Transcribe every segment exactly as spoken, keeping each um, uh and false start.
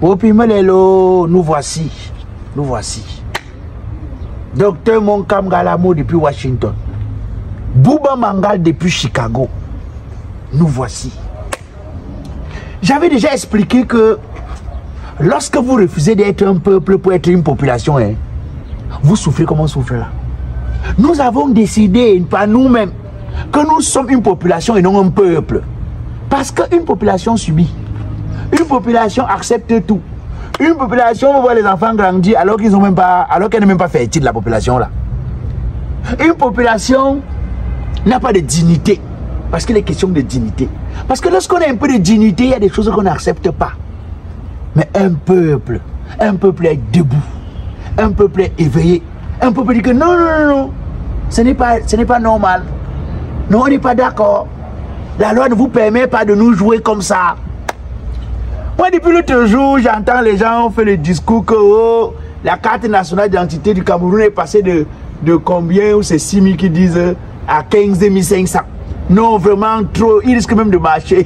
Opimelelo, nous voici. Nous voici. Docteur Monkam Galamo depuis Washington. Bouba Mangal depuis Chicago. Nous voici. J'avais déjà expliqué que lorsque vous refusez d'être un peuple pour être une population, hein, vous souffrez comme on souffre là. Nous avons décidé, pas nous-mêmes, que nous sommes une population et non un peuple. Parce qu'une population subit. Une population accepte tout. Une population voit les enfants grandir alors qu'ils n'ont même pas, alors qu'elle n'est même pas fertile, la population là. Une population n'a pas de dignité. Parce qu'il est question de dignité. Parce que lorsqu'on a un peu de dignité, il y a des choses qu'on n'accepte pas. Mais un peuple, un peuple est debout. Un peuple est éveillé. Un peuple dit que non, non, non, non. Ce n'est pas, ce n'est pas normal. Non, on n'est pas d'accord. La loi ne vous permet pas de nous jouer comme ça. Moi, depuis l'autre jour, j'entends les gens faire le discours que oh, la carte nationale d'identité du Cameroun est passée de, de combien, ou c'est six mille qui disent, à quinze mille cinq cents. Non, vraiment trop. Il risque même de marcher.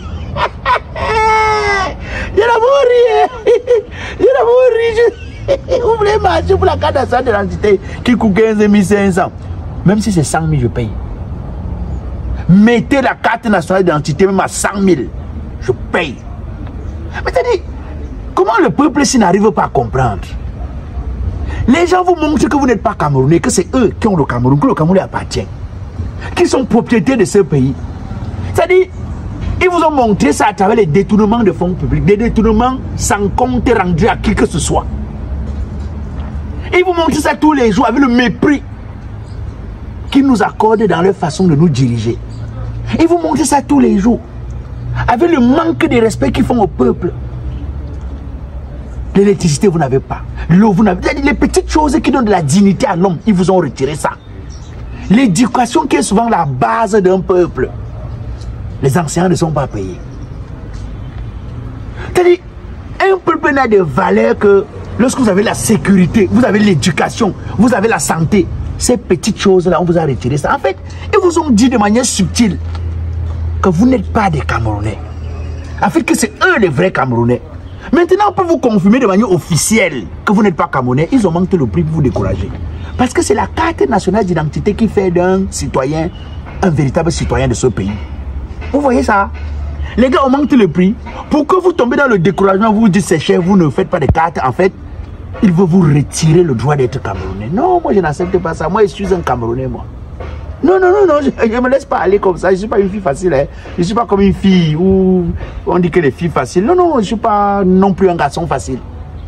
Il y a la mourir. Il y a la mourir. Vous voulez marcher pour la carte nationale d'identité qui coûte quinze mille cinq cents. Même si c'est cent mille, je paye. Mettez la carte nationale d'identité même à cent mille. Je paye. Mais c'est-à-dire, comment le peuple s'y n'arrive pas à comprendre? Les gens vous montrent que vous n'êtes pas Camerounais, que c'est eux qui ont le Cameroun, que le Cameroun appartient, qui sont propriétaires de ce pays. C'est-à-dire, ils vous ont montré ça à travers les détournements de fonds publics, des détournements sans compte rendu à qui que ce soit. Ils vous montrent ça tous les jours avec le mépris qu'ils nous accordent dans leur façon de nous diriger. Ils vous montrent ça tous les jours avec le manque de respect qu'ils font au peuple. L'électricité, vous n'avez pas. L'eau, vous n'avez pas. Les petites choses qui donnent de la dignité à l'homme, ils vous ont retiré ça. L'éducation qui est souvent la base d'un peuple. Les enseignants ne sont pas payés. C'est-à-dire, un peuple n'a de valeur que lorsque vous avez la sécurité, vous avez l'éducation, vous avez la santé. Ces petites choses-là, on vous a retiré ça. En fait, ils vous ont dit de manière subtile que vous n'êtes pas des Camerounais. En fait, que c'est eux les vrais Camerounais. Maintenant, on peut vous confirmer de manière officielle que vous n'êtes pas Camerounais. Ils ont manqué le prix pour vous décourager. Parce que c'est la carte nationale d'identité qui fait d'un citoyen un véritable citoyen de ce pays. Vous voyez ça? Les gars ont manqué le prix. Pour que vous tombez dans le découragement, vous vous dites c'est cher, vous ne faites pas de carte. En fait, ils veulent vous retirer le droit d'être Camerounais. Non, moi je n'accepte pas ça. Moi je suis un Camerounais, moi. Non, non, non, non, je ne me laisse pas aller comme ça. Je ne suis pas une fille facile. Hein. Je ne suis pas comme une fille où on dit que les filles faciles. Non, non, je ne suis pas non plus un garçon facile.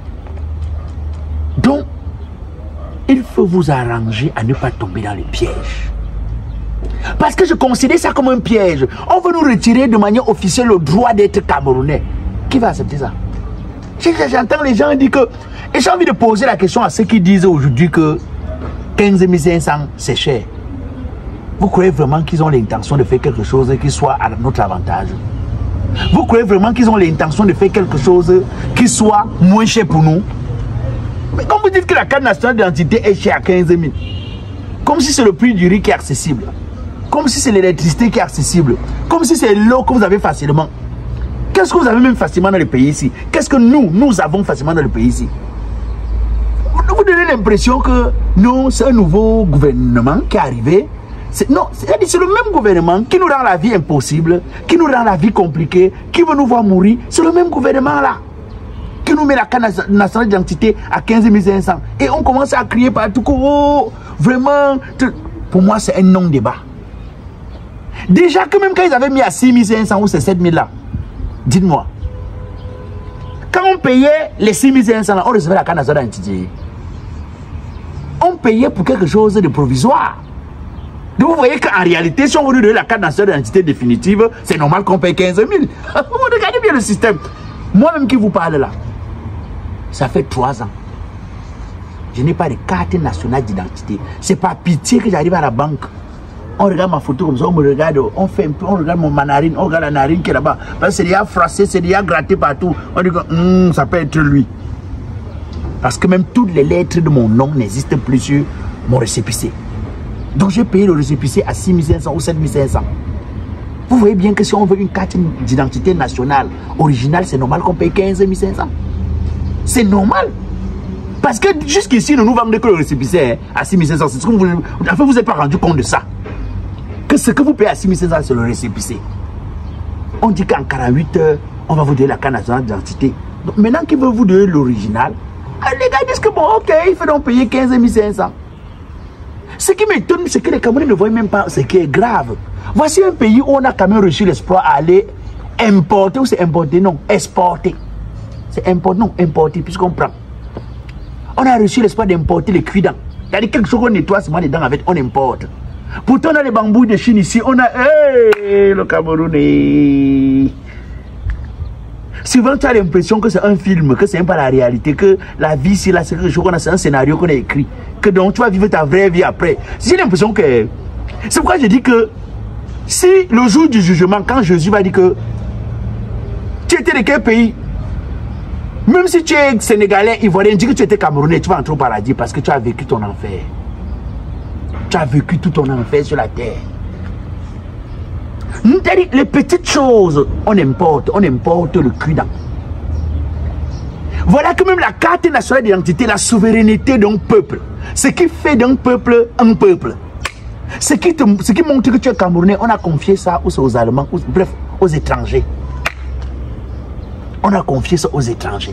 Donc, il faut vous arranger à ne pas tomber dans les pièges. Parce que je considère ça comme un piège. On veut nous retirer de manière officielle le droit d'être Camerounais. Qui va accepter ça? J'entends les gens dire que... Et j'ai envie de poser la question à ceux qui disent aujourd'hui que quinze mille cinq cents, c'est cher. Vous croyez vraiment qu'ils ont l'intention de faire quelque chose qui soit à notre avantage? Vous croyez vraiment qu'ils ont l'intention de faire quelque chose qui soit moins cher pour nous? Mais quand vous dites que la carte nationale d'identité est chère à quinze mille, comme si c'est le prix du riz qui est accessible, comme si c'est l'électricité qui est accessible, comme si c'est l'eau que vous avez facilement. Qu'est-ce que vous avez même facilement dans le pays ici? Qu'est-ce que nous, nous avons facilement dans le pays ici? Vous donnez l'impression que non, c'est un nouveau gouvernement qui est arrivé. Non, c'est le même gouvernement qui nous rend la vie impossible, qui nous rend la vie compliquée, qui veut nous voir mourir. C'est le même gouvernement là qui nous met la carte nationale d'identité à quinze mille cinq cents. Et on commence à crier partout que oh, vraiment, pour moi c'est un non-débat. Déjà que même quand ils avaient mis à six mille cinq cents ou c'est sept mille là, dites-moi, quand on payait les six mille cinq cents là, on recevait la carte nationale d'identité. On payait pour quelque chose de provisoire. Donc vous voyez qu'en réalité, si on veut donner la carte nationale d'identité définitive, c'est normal qu'on paye quinze mille. Vous regardez bien le système. Moi-même qui vous parle là, ça fait trois ans. Je n'ai pas de carte nationale d'identité. C'est pas pitié que j'arrive à la banque. On regarde ma photo comme ça, on me regarde, on fait un peu, on regarde mon manarine, on regarde la narine qui est là-bas. Parce que c'est déjà froissé, c'est déjà gratté partout. On dit que mm, ça peut être lui. Parce que même toutes les lettres de mon nom n'existent plus sur mon récépissé. Donc j'ai payé le récépissé à six mille cinq cents ou sept mille cinq cents. Vous voyez bien que si on veut une carte d'identité nationale originale, c'est normal qu'on paye quinze mille cinq cents. C'est normal. Parce que jusqu'ici, nous nous vendons que le récépissé hein, à six mille cinq cents. Vous n'avez vous êtes pas rendu compte de ça. Que ce que vous payez à six mille cinq cents, c'est le récépissé. On dit qu'en quarante-huit heures, on va vous donner la carte nationale d'identité. Donc maintenant qu'ils veulent vous donner l'original, les gars disent que bon, ok, il faut donc payer quinze mille cinq cents. Ce qui m'étonne, c'est que les Camerounais ne voient même pas ce qui est grave. Voici un pays où on a quand même reçu l'espoir à aller importer, ou c'est importer, non, exporter. C'est importer, non, importer, puisqu'on prend. On a reçu l'espoir d'importer les cuits-dents. C'est-à-dire quelque chose qu'on nettoie seulement les dents avec, on importe. Pourtant, on a les bambous de Chine ici, on a, hey, le Camerounais. Souvent, tu as l'impression que c'est un film, que c'est pas la réalité, que la vie, c'est là, c'est quelque chose qu'on a, c'est un scénario qu'on a écrit. Que donc, tu vas vivre ta vraie vie après. J'ai l'impression que... C'est pourquoi je dis que si le jour du jugement, quand Jésus va dire que tu étais de quel pays, même si tu es sénégalais, ivoirien, dis que tu étais camerounais, tu vas entrer au paradis parce que tu as vécu ton enfer. Tu as vécu tout ton enfer sur la terre. Les petites choses, on importe, on importe le cul-dent. Voilà que même la carte nationale d'identité, la souveraineté d'un peuple, ce qui fait d'un peuple un peuple. Ce qui, te, ce qui montre que tu es Camerounais, on a confié ça aux Allemands, aux, bref, aux étrangers. On a confié ça aux étrangers.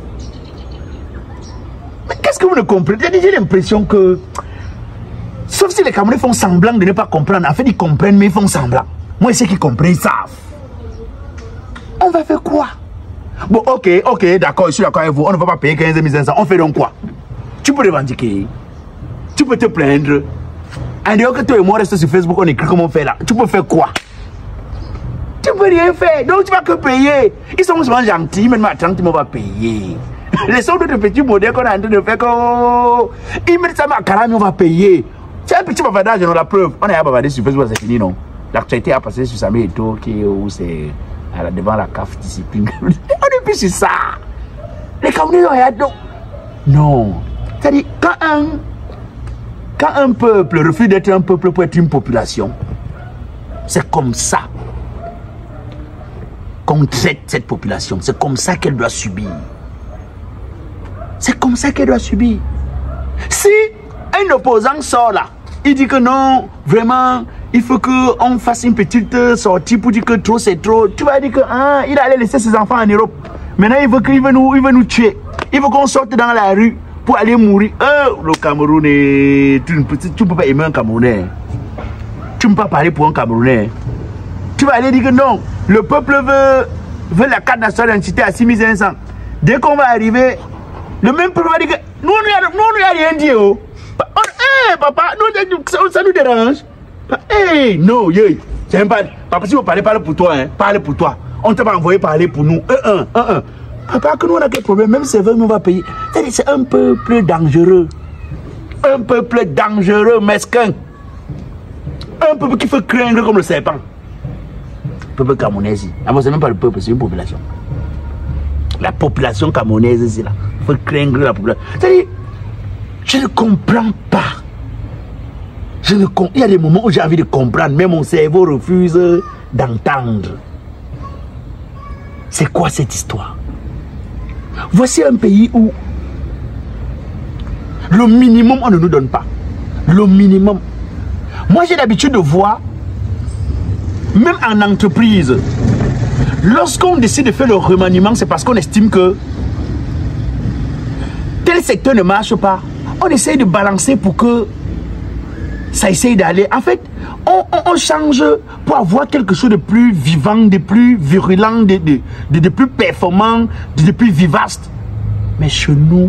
Mais qu'est-ce que vous ne comprenez? J'ai l'impression que, sauf si les Camerounais font semblant de ne pas comprendre, en fait ils comprennent mais ils font semblant. Moi ceux qui comprennent, ils savent. On va faire quoi? Bon, ok, ok, d'accord, je suis d'accord avec vous, on ne va pas payer quinze mille cinq cents, on fait donc quoi? Tu peux revendiquer, tu peux te plaindre. En dehors que toi et moi restons sur Facebook, on écrit comment on fait là. Tu peux faire quoi? Tu peux rien faire, donc tu vas que payer. Ils sont souvent gentils, mais maintenant tu vas payer. Les sortes de petits modèles qu'on est en train de faire, ils mettent ça à quarante, on va payer. C'est un petit bavardage, on a la preuve. On a bavardé sur Facebook, c'est fini, non? L'actualité a passé sur Samuel Eto'o, qui est où c'est devant la C A F discipline. On est plus sur ça. Les Camerounais ont regardé. Non. C'est-à-dire, quand un, quand un peuple refuse d'être un peuple pour être une population, c'est comme ça qu'on traite cette population. C'est comme ça qu'elle doit subir. C'est comme ça qu'elle doit subir. Si un opposant sort là, il dit que non, vraiment, il faut qu'on fasse une petite sortie pour dire que trop c'est trop. Tu vas dire que ah, il allait laisser ses enfants en Europe. Maintenant, il veut qu'il veut nous, il veut nous tuer. Il veut qu'on sorte dans la rue pour aller mourir. Oh, le Camerounais, tu ne peux, tu peux pas aimer un Camerounais. Tu ne peux pas parler pour un Camerounais. Tu vas aller dire que non, le peuple veut, veut la carte nationale d'identité à six mille cinq cents. Dès qu'on va arriver, le même peuple va dire que nous, on n'a rien dit. Oh. Hey, papa, nous, ça, ça nous dérange. Hey, non, yeah. C'est pas. Papa, si vous parlez, parle pour toi. Hein. Parle pour toi. On t'a pas envoyé parler pour nous. Un, un, un, un. Papa, que nous on a quel problème, même si on va payer. C'est un peuple dangereux. Un peuple dangereux, mesquin. Un peuple qui fait craindre comme le serpent. Peuple camerounais. Ah, c'est même pas le peuple, c'est une population. La population camerounaise, c'est là. Il faut craindre la population. C'est-à-dire, je ne comprends pas. Je ne comp... Il y a des moments où j'ai envie de comprendre, mais mon cerveau refuse d'entendre. C'est quoi cette histoire? Voici un pays où le minimum, on ne nous donne pas. Le minimum. Moi, j'ai l'habitude de voir, même en entreprise, lorsqu'on décide de faire le remaniement, c'est parce qu'on estime que tel secteur ne marche pas. On essaye de balancer pour que ça essaye d'aller. En fait, on, on, on change pour avoir quelque chose de plus vivant, de plus virulent, de, de, de, de plus performant, de, de plus vivace. Mais chez nous,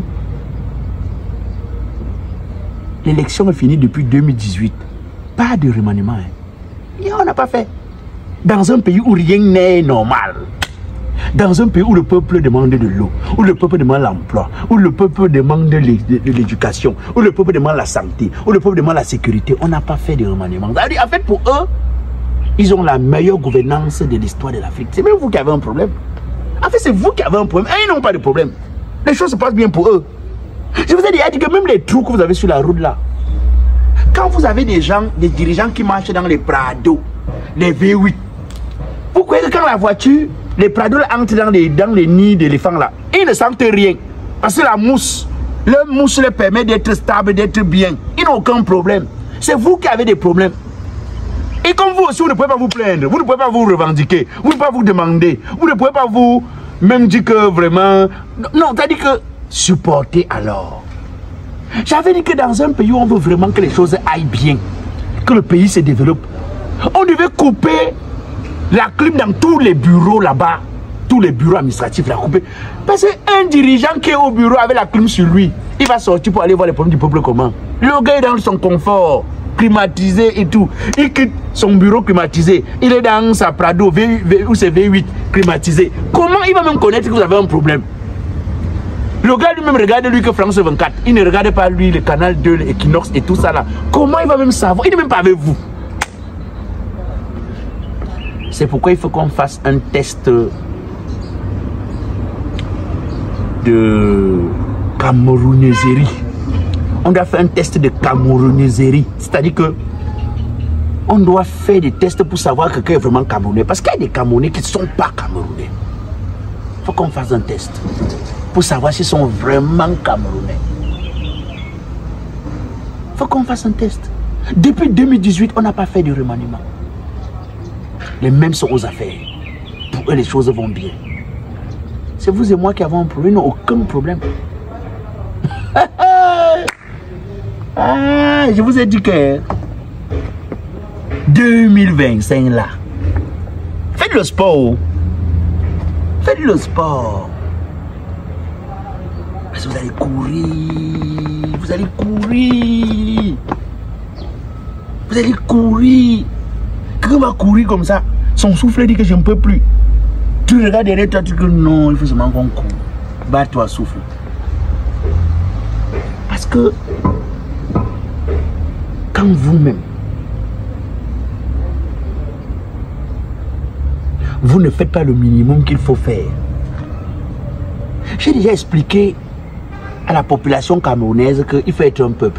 l'élection est finie depuis deux mille dix-huit. Pas de remaniement. Hein. Et on n'a pas fait. Dans un pays où rien n'est normal. Dans un pays où le peuple demande de l'eau, où le peuple demande l'emploi, où le peuple demande de l'éducation, où le peuple demande la santé, où le peuple demande la sécurité, on n'a pas fait de remaniement. En fait, pour eux, ils ont la meilleure gouvernance de l'histoire de l'Afrique. C'est même vous qui avez un problème. En fait, c'est vous qui avez un problème. Et ils n'ont pas de problème. Les choses se passent bien pour eux. Je vous ai déjà dit que même les trous que vous avez sur la route là, quand vous avez des gens, des dirigeants qui marchent dans les Prado, les V huit, vous croyez que quand la voiture, les Prado entrent dans les, dans les nids d'éléphants là, ils ne sentent rien. Parce que la mousse, le mousse leur permet d'être stable, d'être bien. Ils n'ont aucun problème. C'est vous qui avez des problèmes. Et comme vous aussi, vous ne pouvez pas vous plaindre, vous ne pouvez pas vous revendiquer, vous ne pouvez pas vous demander, vous ne pouvez pas vous même dire que vraiment... Non, c'est-à-dire que supporter alors. J'avais dit que dans un pays où on veut vraiment que les choses aillent bien, que le pays se développe, on devait couper la clim dans tous les bureaux là-bas, tous les bureaux administratifs, la couper. Parce qu'un dirigeant qui est au bureau avec la clim sur lui, il va sortir pour aller voir les problèmes du peuple comment. Le gars est dans son confort, climatisé et tout. Il quitte son bureau climatisé. Il est dans sa Prado v, v, ou c'est V huit climatisé. Comment il va même connaître que vous avez un problème? Le gars lui-même regarde lui que France vingt-quatre. Il ne regarde pas lui le canal deux, l'Equinox et tout ça là. Comment il va même savoir? Il n'est même pas avec vous. C'est pourquoi il faut qu'on fasse un test de camerounaiserie. On doit faire un test de camerounaiserie. C'est-à-dire que on doit faire des tests pour savoir que quelqu'un est vraiment camerounais. Parce qu'il y a des Camerounais qui ne sont pas camerounais. Il faut qu'on fasse un test pour savoir s'ils sont vraiment camerounais. Il faut qu'on fasse un test. Depuis deux mille dix-huit, on n'a pas fait de remaniement. Les mêmes sont aux affaires. Pour eux, les choses vont bien. C'est vous et moi qui avons un problème. Ils n'ont aucun problème. Ah, je vous ai dit que deux mille vingt-cinq là, faites le sport. Faites le sport. Parce que vous allez courir. Vous allez courir. Vous allez courir. Quelqu'un va courir comme ça. Son souffle dit que je ne peux plus. Tu regardes derrière toi, tu dis que non, il faut seulement qu'on court. Bats-toi, souffle. Parce que quand vous-même, vous ne faites pas le minimum qu'il faut faire. J'ai déjà expliqué à la population camerounaise qu'il faut être un peuple.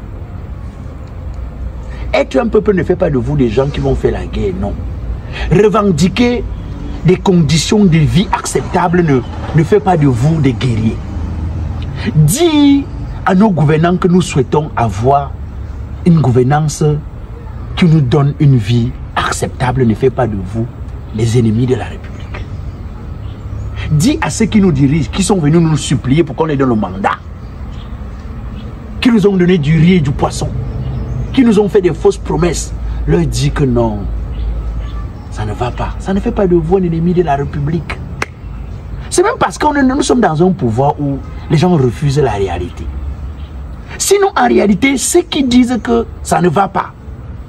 Être un peuple ne fait pas de vous des gens qui vont faire la guerre, non. Revendiquer des conditions de vie acceptables ne, ne fait pas de vous des guerriers. Dire à nos gouvernants que nous souhaitons avoir une gouvernance qui nous donne une vie acceptable ne fait pas de vous les ennemis de la République. Dis à ceux qui nous dirigent, qui sont venus nous supplier pour qu'on les donne le mandat, qui nous ont donné du riz et du poisson, qui nous ont fait des fausses promesses, leur dis que non, ça ne va pas. Ça ne fait pas de vous un ennemi de la République. C'est même parce que nous sommes dans un pouvoir où les gens refusent la réalité. Sinon, en réalité, ceux qui disent que ça ne va pas,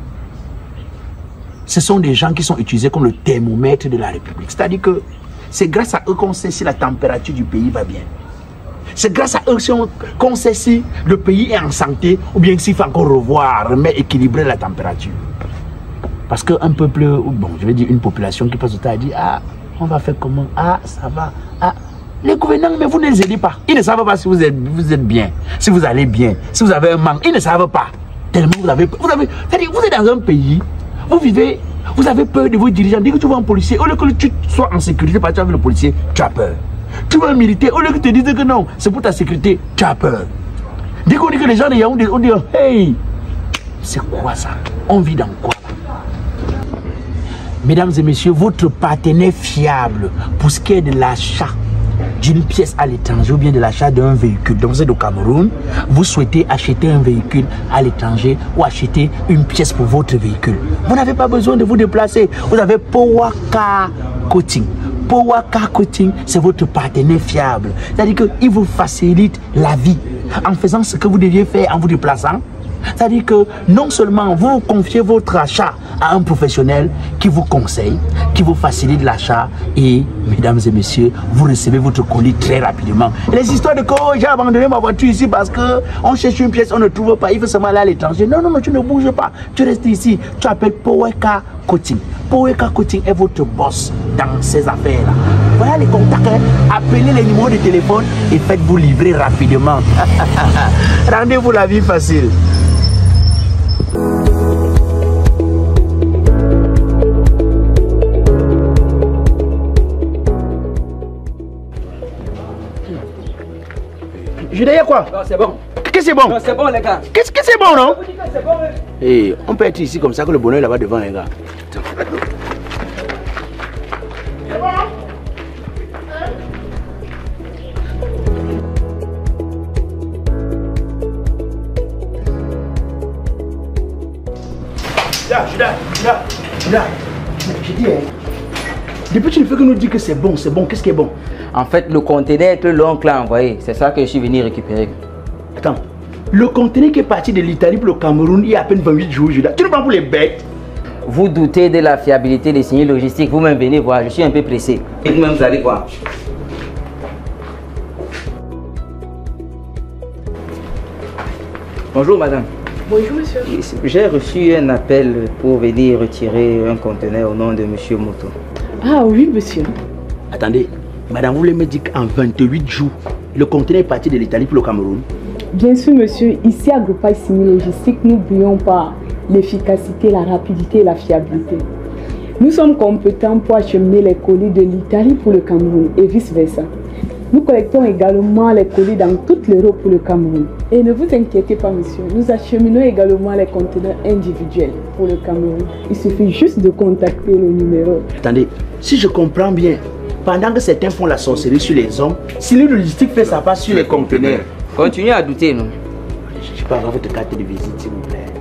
ce sont des gens qui sont utilisés comme le thermomètre de la République. C'est-à-dire que c'est grâce à eux qu'on sait si la température du pays va bien. C'est grâce à eux qu'on sait si le pays est en santé ou bien s'il faut encore revoir, remettre, équilibrer la température. Parce qu'un peuple, bon, je vais dire une population qui passe le temps à dire, ah, on va faire comment? Ah, ça va. Ah, les gouvernants, mais vous ne les aidez pas. Ils ne savent pas si vous êtes, vous êtes bien, si vous allez bien, si vous avez un manque. Ils ne savent pas. Tellement vous avez... Vous, avez, c'est-à-dire, vous êtes dans un pays, vous vivez, vous avez peur de vos dirigeants. Dès que tu vois un policier, au lieu que tu sois en sécurité parce que tu as vu le policier, tu as peur. Tu vois un militaire, au lieu que tu te dises que non, c'est pour ta sécurité, tu as peur. Dès qu'on dit que les gens de Yaoundé, on dit, hey, c'est quoi ça? On vit dans quoi? Mesdames et messieurs, votre partenaire fiable pour ce qui est de l'achat d'une pièce à l'étranger ou bien de l'achat d'un véhicule. Donc vous êtes au Cameroun, vous souhaitez acheter un véhicule à l'étranger ou acheter une pièce pour votre véhicule. Vous n'avez pas besoin de vous déplacer. Vous avez Power Car Coating. Power Car Coating, c'est votre partenaire fiable. C'est-à-dire qu'il vous facilite la vie en faisant ce que vous deviez faire en vous déplaçant. C'est-à-dire que non seulement vous confiez votre achat à un professionnel qui vous conseille, qui vous facilite l'achat et, mesdames et messieurs, vous recevez votre colis très rapidement. Les histoires de oh, j'ai abandonné ma voiture ici parce qu'on cherche une pièce, on ne trouve pas, il faut seulement aller à l'étranger. Non, non, non, tu ne bouges pas, tu restes ici. Tu appelles Power Car Coating. Power Car Coating est votre boss dans ces affaires-là. Voilà les contacts, appelez les numéros de téléphone et faites-vous livrer rapidement. Rendez-vous la vie facile. Je dis quoi? Non, c'est bon. Qu'est-ce que c'est bon? Non, c'est bon, les gars. Qu'est-ce que c'est bon, non? Je vous dis que c'est bon, hein. Et on peut être ici comme ça que le bonheur là-bas devant, les gars. C'est bon? Là, je suis là, je suis là, je suis là. Je dis, hein, depuis tu ne fais que nous dire que c'est bon, c'est bon, qu'est-ce qui est bon? En fait, le conteneur que l'oncle a envoyé, c'est ça que je suis venu récupérer. Attends, le conteneur qui est parti de l'Italie pour le Cameroun il y a à peine vingt-huit jours, je suis là. Tu nous prends pour les bêtes? Vous doutez de la fiabilité des signaux logistiques, vous-même venez voir, je suis un peu pressé. Et vous-même, vous allez voir. Bonjour madame. Bonjour monsieur. J'ai reçu un appel pour venir retirer un conteneur au nom de monsieur Moto. Ah oui monsieur. Attendez, madame, vous voulez me dire qu'en vingt-huit jours, le conteneur est parti de l'Italie pour le Cameroun? Bien sûr monsieur, ici à Groupage Signaux Logistique, nous brillons par l'efficacité, la rapidité et la fiabilité. Nous sommes compétents pour acheminer les colis de l'Italie pour le Cameroun et vice versa. Nous collectons également les colis dans toute l'Europe pour le Cameroun. Et ne vous inquiétez pas monsieur, nous acheminons également les conteneurs individuels pour le Cameroun. Il suffit juste de contacter le numéro. Attendez, si je comprends bien, pendant que certains font la sorcellerie sur les hommes, Signaux Logistique fait sa part sur les conteneurs. Continuez à douter, non? Je ne sais pas avoir votre carte de visite s'il vous plaît.